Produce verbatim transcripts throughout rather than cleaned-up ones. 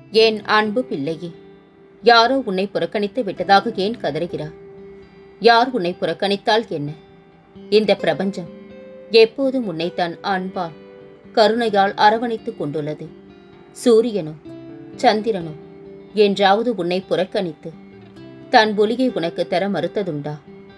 என் அன்பு பிள்ளையே, யாரோ உன்னை புறக்கணித்து விட்டதாக ஏன் கதறுகிறாய்? யார் உன்னை புறக்கணித்தால் என்ன? இந்த பிரபஞ்சம் எப்போதும் உன்னை தன் அன்பால் கருணையால் அரவணைத்துக் கொண்டுள்ளது. சூரியனோ சந்திரனோ என்றாவது உன்னை புறக்கணித்து தன் ஒளியை உனக்கு தர மறுத்ததுண்டா?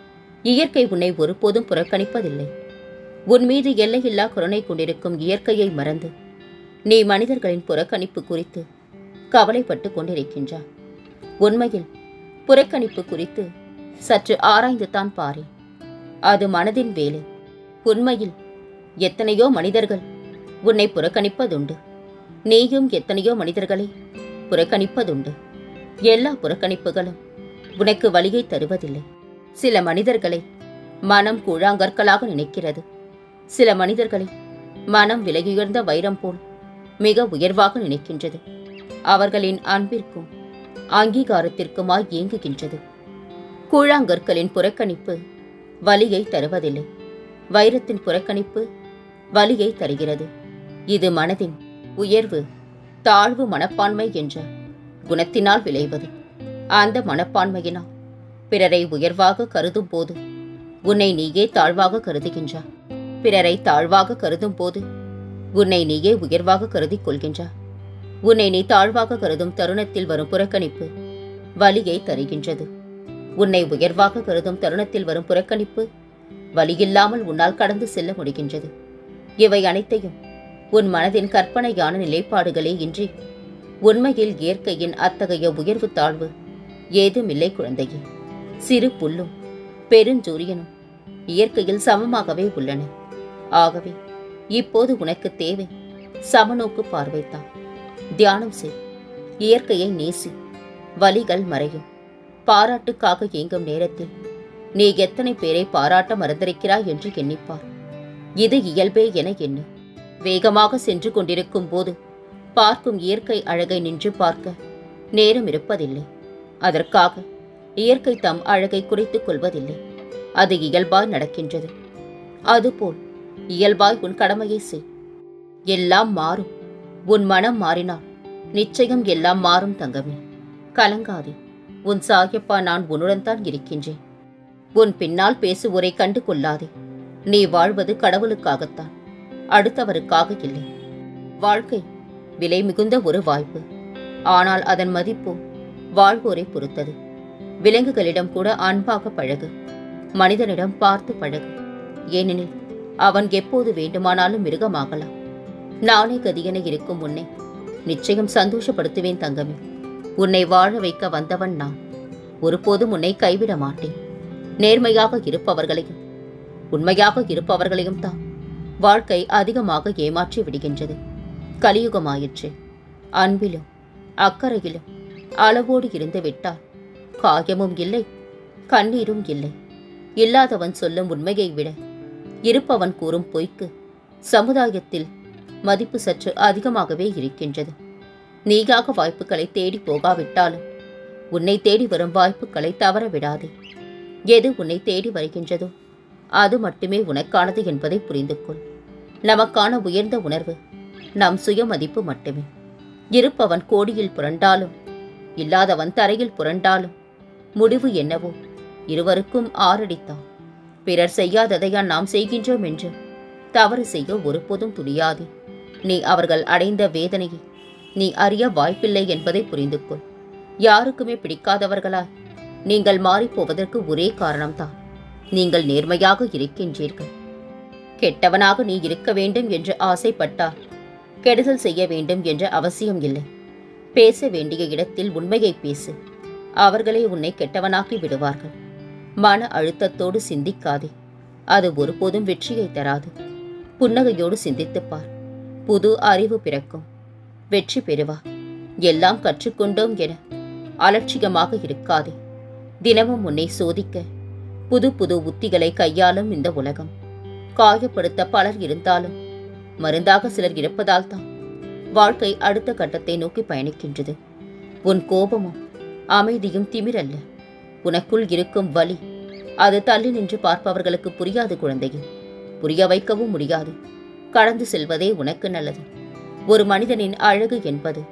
இயற்கை உன்னை ஒருபோதும் புறக்கணிப்பதில்லை. உன் மீது எல்லையில்லா கருணை கொண்டிருக்கும் இயற்கையை மறந்து நீ மனிதர்களின் புறக்கணிப்பு குறித்து கவலைப்பட்டு கொண்டிருக்கின்றாய். உண்மையில் புறக்கணிப்பு குறித்து சற்று ஆராய்ந்துதான் பாரு. அது மனதின் வேலை. உண்மையில் எத்தனையோ மனிதர்கள் உன்னை புறக்கணிப்பதுண்டு. நீயும் எத்தனையோ மனிதர்களை புறக்கணிப்பதுண்டு. எல்லா புறக்கணிப்புகளும் உனக்கு வலியை தருவதில்லை. சில மனிதர்களை மனம் கூழாங்கற்களாக நினைக்கிறது. சில மனிதர்களை மனம் விலையுயர்ந்த வைரம் போல் மிக உயர்வாக நினைக்கின்றது. அவர்களின் அன்பிற்கும் அங்கீகாரத்திற்குமாய் இயங்குகின்றது. கூழாங்கற்களின் புறக்கணிப்பு வலியை தருவதில்லை. வைரத்தின் புறக்கணிப்பு வலியை தருகிறது. இது மனதின் உயர்வு தாழ்வு மனப்பான்மை என்ற குணத்தினால் விளைவது. அந்த மனப்பான்மையினால் பிறரை உயர்வாக கருதும் போது உன்னை நீயே தாழ்வாக கருதுகின்றாய். பிறரை தாழ்வாக கருதும் போது உன்னை நீயே உயர்வாக கருதிக் கொள்கின்றாய். உன்னை நீ தாழ்வாக கருதும் தருணத்தில் வரும் புறக்கணிப்பு வலியை தருகின்றது. உன்னை உயர்வாக கருதும் தருணத்தில் வரும் புறக்கணிப்பு வலியில்லாமல் உன்னால் கடந்து செல்ல முடிகின்றது. இவை அனைத்தையும் உன் மனதின் கற்பனையான நிலைப்பாடுகளே இன்றி உண்மையில் இயற்கையின் அத்தகைய உயர்வு தாழ்வு ஏதுமில்லை குழந்தையே. சிறு புல்லும் பெருஞ்சூரியனும் இயற்கையில் சமமாகவே உள்ளன. ஆகவே இப்போது உனக்கு தேவை சமநோக்கு பார்வைத்தான். தியானம் செய். இயற்கையை நேசி. வலிகள் மறையும். பாராட்டுக்காக இயங்கும் நேரத்தில் நீ எத்தனை பேரை பாராட்ட மறந்திருக்கிறாய் என்று எண்ணிப்பார். இது இயல்பே என எண்ணு. வேகமாக சென்று கொண்டிருக்கும் போது பார்க்கும் இயற்கை அழகை நின்று பார்க்க நேரம் இருப்பதில்லை. அதற்காக இயற்கை தம் அழகை குறைத்துக் கொள்வதில்லை. அது இயல்பாய் நடக்கின்றது. அதுபோல் இயல்பாய் உன் கடமையை செய். எல்லாம் மாறும். உன் மனம் மாறினால் நிச்சயம் எல்லாம் மாறும் தங்கமே. கலங்காதே. உன் சாயப்பா நான் உன்னுடன் தான் இருக்கின்றேன். உன் பின்னால் பேசுவோரை கண்டு கொள்ளாதே. நீ வாழ்வது கடவுளுக்காகத்தான், அடுத்தவருக்காக இல்லை. வாழ்க்கை விலை மிகுந்த ஒரு வாய்ப்பு. ஆனால் அதன் மதிப்போ வாழ்வோரை பொறுத்தது. விலங்குகளிடம் கூட அன்பாக பழகு. மனிதனிடம் பார்த்து பழகு. ஏனெனில் அவன் எப்போது வேண்டுமானாலும் மிருகமாகலாம். நானே கதியென இருக்கும் உன்னை நிச்சயம் சந்தோஷப்படுத்துவேன் தங்கமே. உன்னை வாழ வைக்க வந்தவன் நான். ஒருபோதும் உன்னை கைவிட மாட்டேன். நேர்மையாக இருப்பவர்களையும் உண்மையாக இருப்பவர்களையும் தான் வாழ்க்கை அதிகமாக ஏமாற்றி விடுகின்றது. கலியுகமாயிற்று. அன்பிலும் அக்கறையிலும் அளவோடு இருந்து விட்டால் காயமும் இல்லை, கண்ணீரும் இல்லை. இல்லாதவன் சொல்லும் உண்மையை விட இருப்பவன் கூறும் பொய்க்கு சமுதாயத்தில் மதிப்பு சற்று அதிகமாகவே இருக்கின்றது. நீயாக வாய்ப்புகளை தேடி போகாவிட்டாலும் உன்னை தேடி வரும் வாய்ப்புகளை தவற விடாதே. எது உன்னை தேடி வருகின்றதோ அது மட்டுமே உனக்கானது என்பதை புரிந்து கொள். நமக்கான உயர்ந்த உணர்வு நம் சுயமதிப்பு மட்டுமே. இருப்பவன் கோடியில் புரண்டாலும் இல்லாதவன் தரையில் புரண்டாலும் முடிவு என்னவோ இருவருக்கும் ஆறடித்தான். பிறர் செய்யாததையா நாம் செய்கின்றோம் என்று தவறு செய்ய ஒருபோதும் துணியாதே. நீ அவர்கள் அடைந்த வேதனையை நீ அறிய வாய்ப்பில்லை என்பதை புரிந்து கொள். யாருக்குமே பிடிக்காதவர்களாய் நீங்கள் மாறிப்போவதற்கு ஒரே காரணம்தான், நீங்கள் நேர்மையாக இருக்கின்றீர்கள். கெட்டவனாக நீ இருக்க வேண்டும் என்று ஆசைப்பட்டால் கெடுதல் செய்ய வேண்டும் என்ற அவசியம் இல்லை. பேச வேண்டிய இடத்தில் உண்மையை பேசு. அவர்களே உன்னை கெட்டவனாக்கி விடுவார்கள். மன அழுத்தத்தோடு சிந்திக்காதே. அது ஒருபோதும் வெற்றியை தராது. புன்னகையோடு சிந்தித்துப்பார். புது அறிவு பிறக்கும். வெற்றி பெறுவார். எல்லாம் கற்றுக்கொண்டோம் என அலட்சியமாக இருக்காதே. தினமும் உன்னை சோதிக்க புது புது உத்திகளை கையாளும் இந்த உலகம். காயப்படுத்த பலர் இருந்தாலும் மருந்தாக சிலர் இருப்பதால் தான் வாழ்க்கை அடுத்த கட்டத்தை நோக்கி பயணிக்கின்றது. உன் கோபமும் அமைதியும் திமிரல்ல, உனக்குள் இருக்கும் வலி. அது தள்ளி நின்று பார்ப்பவர்களுக்கு புரியாது குழந்தையே. புரிய வைக்கவும் முடியாது. கடந்து செல்வதே உனக்கு நல்லது. ஒரு மனிதனின் அழகு என்பது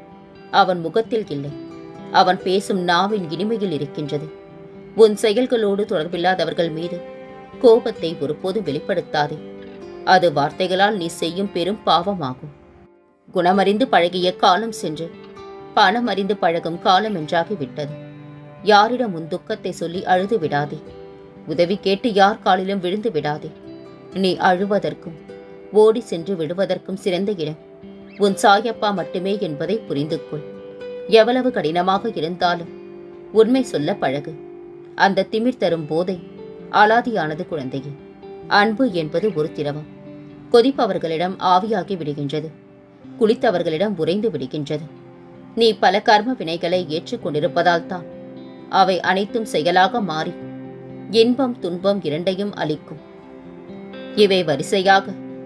அவன் முகத்தில் இல்லை. அவன் பேசும் நாவின் இனிமையில் இருக்கின்றது. உன் செயல்களோடு தொடர்பில்லாதவர்கள் மீது கோபத்தை ஒருபோதும் வெளிப்படுத்தாதே. அது வார்த்தைகளால் நீ செய்யும் பெரும் பாவமாகும். குணமறிந்து பழகிய காலம் சென்று பணம் அறிந்து பழகும் காலம் என்றாகிவிட்டது. யாரிடம் உன் துக்கத்தை சொல்லி அழுது விடாதே. உதவி கேட்டு யார் காலிலும் விழுந்து விடாதே. நீ அழுவதற்கும் ஓடி சென்று விடுவதற்கும் சிறந்த இடம் உன் சாயப்பா மட்டுமே என்பதை புரிந்து கொள். எவ்வளவு கடினமாக இருந்தாலும் உண்மை சொல்ல பழகு. அந்த திமிர் தரும் போதை அலாதியானது குழந்தையே. அன்பு என்பது ஒரு திரவம். கொதிப்பவர்களிடம் ஆவியாகி விடுகின்றது, குளித்தவர்களிடம் உறைந்து விடுகின்றது. நீ பல கர்ம வினைகளை ஏற்றுக்கொண்டிருப்பதால் தான் அவை அனைத்தும் செயலாக மாறி இன்பம் துன்பம் இரண்டையும் அளிக்கும். இவை வரிசையாக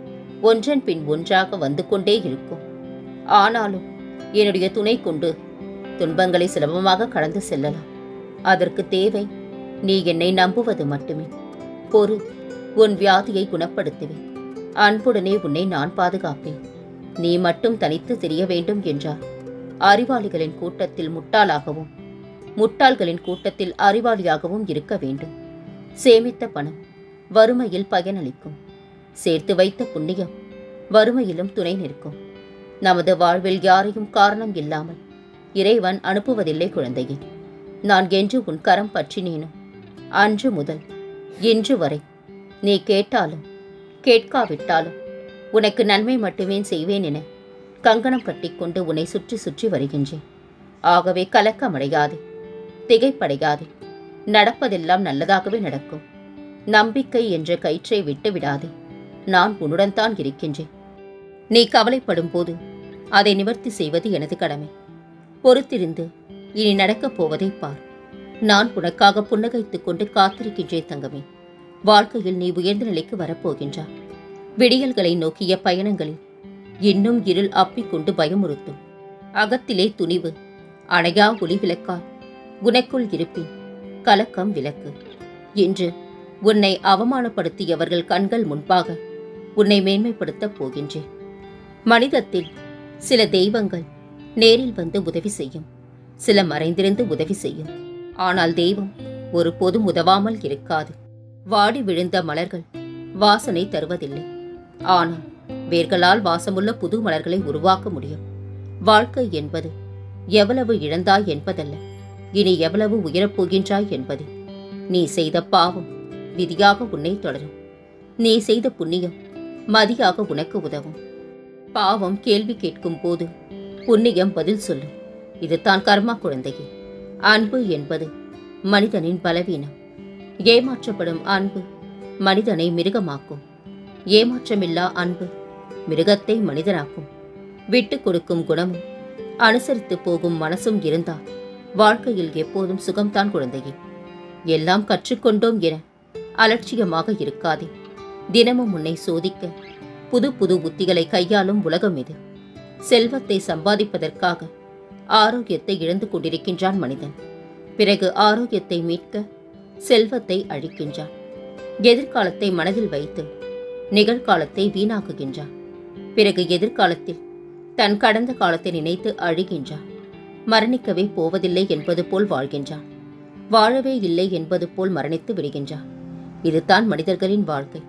ஒன்றன் பின் ஒன்றாக வந்து கொண்டே இருக்கும். ஆனாலும் என்னுடைய துணை கொண்டு துன்பங்களை சுலபமாக கடந்து செல்லலாம். அதற்கு தேவை நீ என்னை நம்புவது மட்டுமே. பொறு, உன் வியாதியை குணப்படுத்துவேன். அன்புடனே உன்னை நான் பாதுகாப்பேன். நீ மட்டும் தனித்து தெரிய வேண்டும் என்றார். அறிவாளிகளின் கூட்டத்தில் முட்டாளாகவும் முட்டாள்களின் கூட்டத்தில் அறிவாளியாகவும் இருக்க வேண்டும். சேமித்த பணம் வறுமையில் பயனளிக்கும். சேர்த்து வைத்த புண்ணியம் வறுமையிலும் துணை நிற்கும். நமது வாழ்வில் யாரையும் காரணம் இல்லாமல் இறைவன் அனுப்புவதில்லை குழந்தையே. நான் என்று உன் கரம் பற்றினேனோ அன்று முதல் இன்று வரை நீ கேட்டாலும் கேட்காவிட்டாலும் உனக்கு நன்மை மட்டுமே செய்வேன் என கங்கணம் கட்டிக்கொண்டு உன்னை சுற்றி சுற்றி வருகின்றேன். ஆகவே கலக்கமடையாதே, திகைப்படையாதே. நடப்பதெல்லாம் நல்லதாகவே நடக்கும். நம்பிக்கை என்ற கயிற்றை விட்டு விடாதே. நான் உன்னுடன் தான் இருக்கின்றேன். நீ கவலைப்படும் போது அதை நிவர்த்தி செய்வது எனது கடமை. பொறுத்திருந்து இனி நடக்கப் போவதை பார். நான் உனக்காக புன்னகைத்துக் கொண்டு காத்திருக்கின்றேன் தங்கமே. வாழ்க்கையில் நீ உயர்ந்த நிலைக்கு வரப்போகின்றாய். விடியல்களை நோக்கிய பயணங்களில் இன்னும் இருள் அப்பிக்கொண்டு பயமுறுத்தும். அகத்திலே துணிவு அணையா ஒளி விளக்கால் உனக்குள் இருப்பின் கலக்கம் விளக்கு. இன்று உன்னை அவமானப்படுத்தியவர்கள் கண்கள் முன்பாக உன்னை மேன்மைப்படுத்தப் போகின்றேன். மனிதத்தில் சில தெய்வங்கள் நேரில் வந்து உதவி செய்யும், சில மறைந்திருந்து உதவி செய்யும். ஆனால் தெய்வம் ஒரு பொதும் உதவாமல் இருக்காது. வாடி விழுந்த மலர்கள் வாசனை தருவதில்லை. ஆனால் வேர்களால் வாசமுள்ள புது மலர்களை உருவாக்க முடியும். வாழ்க்கை என்பது எவ்வளவு இழந்தாய் என்பதல்ல, இனி எவ்வளவு உயரப்போகின்றாய் என்பது. நீ செய்த பாவம் விதியாக உன்னை தொடரும். நீ செய்த புண்ணியம் மதியாக உனக்கு உதவும். பாவம் கேள்வி கேட்கும் போது புண்ணியம் பதில் சொல்லும். இதுதான் கர்மா குழந்தையே. அன்பு என்பது மனிதனின் பலவீனம். ஏமாற்றப்படும் அன்பு மனிதனை மிருகமாக்கும். ஏமாற்றமில்லா அன்பு மிருகத்தை மனிதனாக்கும். விட்டு கொடுக்கும் குணமும் அனுசரித்து போகும் மனசும் இருந்தால் வாழ்க்கையில் எப்போதும் சுகம்தான் குழந்தையே. எல்லாம் கற்றுக்கொண்டோம் என அலட்சியமாக இருக்காதே. தினமும் உன்னை சோதிக்க புது புது உத்திகளை கையாளும் உலகம் இது. செல்வத்தை சம்பாதிப்பதற்காக ஆரோக்கியத்தை இழந்து கொண்டிருக்கின்றான் மனிதன். பிறகு ஆரோக்கியத்தை மீட்க செல்வத்தை அழிக்கின்றான். எதிர்காலத்தை மனதில் வைத்து நிகழ்காலத்தை வீணாக்குகின்றான். பிறகு எதிர்காலத்தில் தன் கடந்த காலத்தை நினைத்து அழுகின்றான். மரணிக்கவே போவதில்லை என்பது போல் வாழ்கின்றான். வாழவே இல்லை என்பது போல் மரணித்து விடுகின்றான். இதுதான் மனிதர்களின் வாழ்க்கை.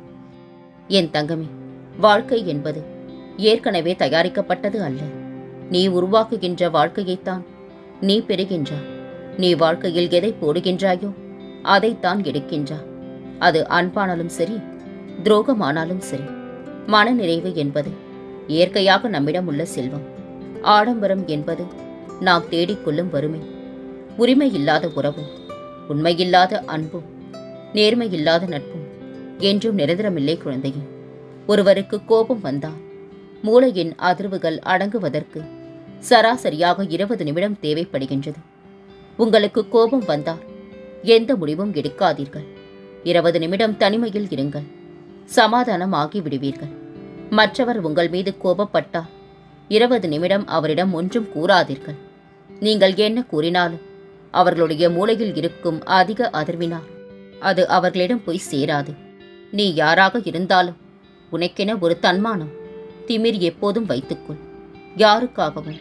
என் தங்கமே, வாழ்க்கை என்பது ஏற்கனவே தயாரிக்கப்பட்டது அல்ல. நீ உருவாக்குகின்ற வாழ்க்கையைத்தான் நீ பெறுகின்றாய். நீ வாழ்க்கையில் எதை போடுகின்றாயோ அதைத்தான் எடுக்கின்றாய். அது அன்பானாலும் சரி, துரோகமானாலும் சரி. மனநிறைவு என்பது இயற்கையாக நம்மிடம் உள்ள செல்வம். ஆடம்பரம் என்பது நாம் தேடிக்கொள்ளும் வறுமை. உரிமை இல்லாத உறவும், உண்மையில்லாத அன்பும், நேர்மையில்லாத நட்பும் என்றும் நிரந்தரமில்லை குழந்தையே. ஒருவருக்கு கோபம் வந்தால் மூளையின் அதிர்வுகள் அடங்குவதற்கு சராசரியாக இருபது நிமிடம் தேவைப்படுகின்றது. உங்களுக்கு கோபம் வந்தால் எந்த முடிவும் எடுக்காதீர்கள். இருபது நிமிடம் தனிமையில் இருங்கள். சமாதானம் ஆகி விடுவீர்கள். மற்றவர் உங்கள் மீது கோபப்பட்டால் இருபது நிமிடம் அவரிடம் ஒன்றும் கூறாதீர்கள். நீங்கள் என்ன கூறினாலும் அவர்களுடைய மூளையில் இருக்கும் அதிக அதிர்வினால் அது அவர்களிடம் போய் சேராது. நீ யாராக இருந்தாலும் உனக்கென ஒரு தன்மானம், திமிர் எப்போதும் வைத்துக்கொள். யாருக்காகவும்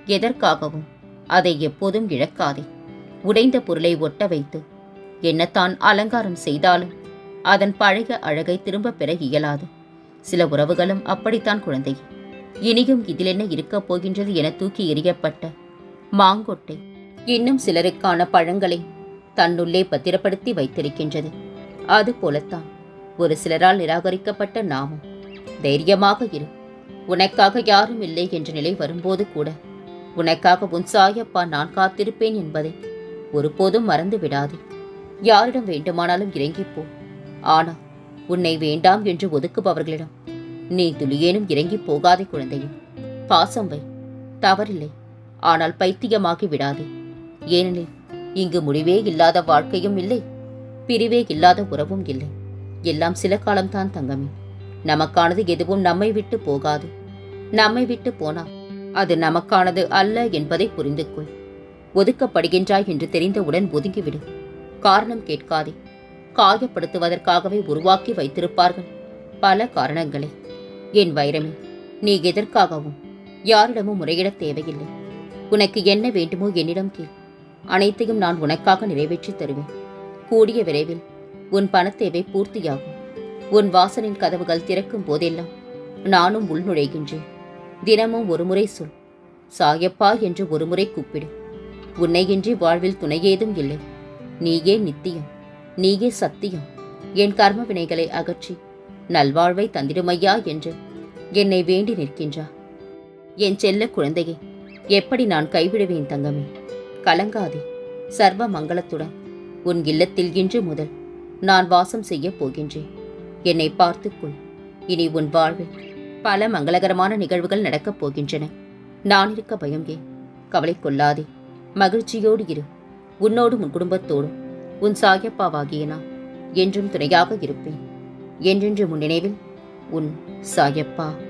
எதற்காகவும் அதை எப்போதும் இழக்காதே. உடைந்த பொருளை ஒட்ட வைத்து என்னத்தான் அலங்காரம் செய்தாலும் அதன் பழைய அழகை திரும்ப பெற இயலாது. சில உறவுகளும் அப்படித்தான் குழந்தையே. இனியும் இதிலென்ன இருக்கப் போகின்றது என தூக்கி எறியப்பட்ட மாங்கொட்டை இன்னும் சிலருக்கான பழங்களை தன்னுள்ளே பத்திரப்படுத்தி வைத்திருக்கின்றது. அது போலத்தான் ஒரு சிலரால் நிராகரிக்கப்பட்ட நாமும். தைரியமாக இரு. உனக்காக யாரும் இல்லை என்ற நிலை வரும்போது கூட உனக்காக உன் சாயப்பா நான் காத்திருப்பேன் என்பதை ஒருபோதும் மறந்து விடாதே. யாரிடம் வேண்டுமானாலும் இறங்கிப்போ. ஆனால் உன்னை வேண்டாம் என்று ஒதுக்குபவர்களிடம் நீ துளியேனும் இறங்கி போகாதே குழந்தையே. பாசம் வை, தவறில்லை. ஆனால் பைத்தியமாகி விடாதே. ஏனெனில் இங்கு முடிவே இல்லாத வாழ்க்கையும் இல்லை, பிரிவே இல்லாத உறவும் இல்லை. எல்லாம் சில காலம்தான் தங்கமே. நமக்கானது எதுவும் நம்மை விட்டு போகாது. நம்மை விட்டு போனால் அது நமக்கானது அல்ல என்பதை புரிந்து கொள். ஒதுக்கப்படுகின்றாய் என்று தெரிந்தவுடன் ஒதுங்கிவிடு. காரணம் கேட்காதே. காயப்படுத்துவதற்காகவே உருவாக்கி வைத்திருப்பார்கள் பல காரணங்களை. என் வைரமே, நீ எதற்காகவும் யாரிடமும் முறையிட தேவையில்லை. உனக்கு என்ன வேண்டுமோ என்னிடம் கேள். அனைத்தையும் நான் உனக்காக நிறைவேற்றி தருவேன். கூடிய விரைவில் உன் பணத்தேவை பூர்த்தியாகும். உன் வாசலின் கதவுகள் திறக்கும் போதெல்லாம் நானும் உள்நுழைகின்றேன். தினமும் ஒருமுறை சொல், சாயப்பா என்று ஒருமுறை கூப்பிடு. உன்னையின்றி வாழ்வில் துணையேதும் இல்லை. நீயே நித்தியம், நீயே சத்தியம். என் கர்ம வினைகளை அகற்றி நல்வாழ்வை தந்திடுமையா என்று என்னை வேண்டி நிற்கின்றா. என் செல்ல குழந்தையே, எப்படி நான் கைவிடுவேன் தங்கமே? கலங்காதே. சர்வ மங்களத்துடன் உன் இல்லத்தில் இன்று முதல் நான் வாசம் செய்ய போகின்றேன். என்னை பார்த்துக்கொள். இனி உன் வாழ்வில் பல மங்களகரமான நிகழ்வுகள் நடக்கப் போகின்றன. நான் இருக்க பயம் ஏன்? கவலை கொள்ளாதே. மகிழ்ச்சியோடு இரு. உன்னோடும் உன் குடும்பத்தோடும் உன் சாயப்பாவாகிய நான் என்றும் துணையாக இருப்பேன். என்றென்று முன் நினைவில் உன் சாயப்பா.